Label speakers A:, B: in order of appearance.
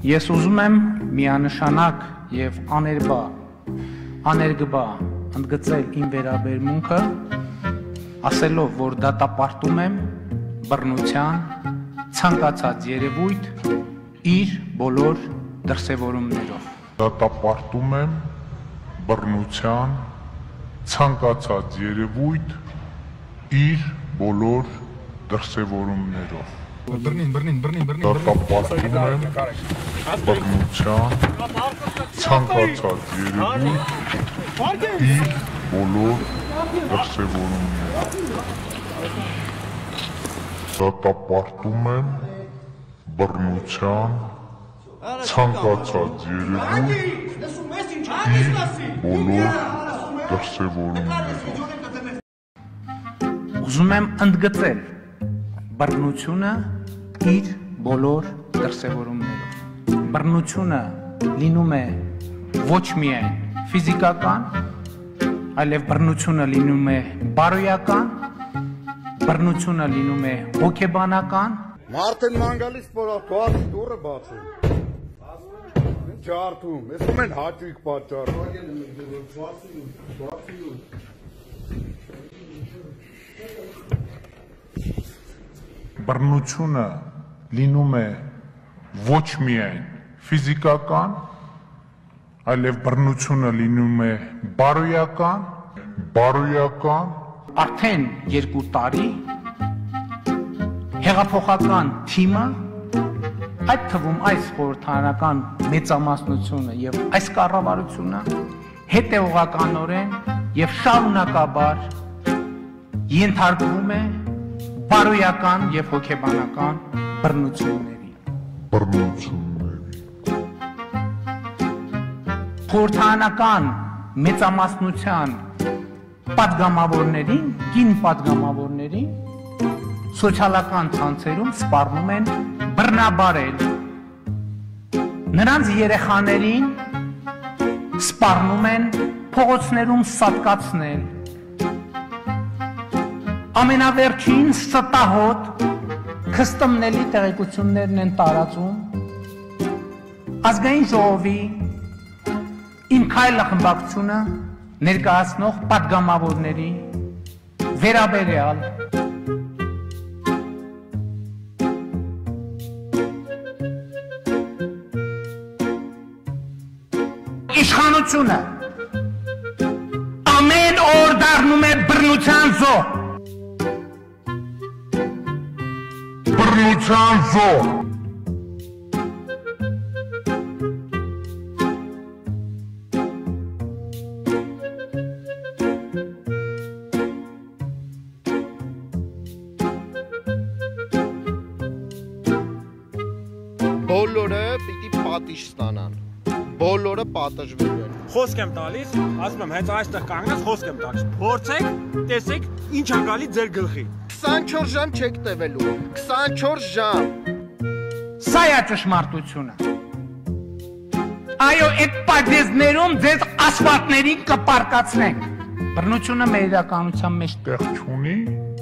A: Ես ուզում եմ միանշանակ եւ աներգբա ընդգծել իմ վերաբերմունքը, ասելով, որ դատապարտում եմ բռնության ցանկացած երևույթ իր բոլոր դրսևորումներով։
B: Դատապարտում եմ բռնության ցանկացած երևույթ իր բոլոր դրսևորումներով։ Դատապարտում եմ բռնության ցանկացած երևույթ իր բոլոր դրսևորումներով։ Դատապարտում եմ բռնության ցանկացած երևույթ իր բոլոր դրսևորումներով։
A: Ուզում եմ ընդգծել բռնությունը իր բոլոր դրսևորումներով։ Բռնությունը լինում է ոչ միայն ֆիզիկական, այլև բռնությունը լինում է բարոյական, բռնությունը լինում է հոգեբանական։
C: Մարդն ման գալիս փորակված դուրը բացում։ Ինչ արթում, ես մեն հաճույք պատճառ։
B: Բռնությունը լինում է ոչ միայն ֆիզիկական, այլև բռնությունը լինում է բարոյական։
A: Արդեն 2 տարի հեղափոխական թիմը, այդ թվում այս խորհրդարանական մեծամասնությունը եւ այս կառավարությունը հետեւողականորեն եւ շարունակաբար ենթարկվում է բարոյական եւ հոգեբանական բռնությունների։ Խորհրդարանական մեծամասնության պատգամավորներին, կին պատգամավորներին սոցիալական ցանցերում սպառնում են բռնաբարել, նրանց երեխաներին սպառնում են փողոցներում սատկացնել, ամենավերջին ստահոտ քստմնելի տեղեկություններն են տարածում, ազգային ժողովի իմ քայլը խմբակցությունը ներկայացնող պատգամավորների վերաբերյալ իշխանությունը ամեն օր դառնում է բռնության զոհ։
C: Բոլորը պիտի պատիժ ստանան, բոլորը պատժվելու են։
D: Խոսք եմ տալիս, ասում եմ հենց այստեղ կանգնած խոսք եմ տալիս։ Փորձեք, տեսեք ինչ ա գալի ձեր գլխի։
C: 24 ժամ չեք տևելու, 24 ժամ։
A: Սա է ճշմարտությունը։ Այո, այդ պատեզներում ձեզ ասֆալտներին կպարկացնենք։ Բռնությունը մեր իրականության մեջ
B: Տեղ չունի,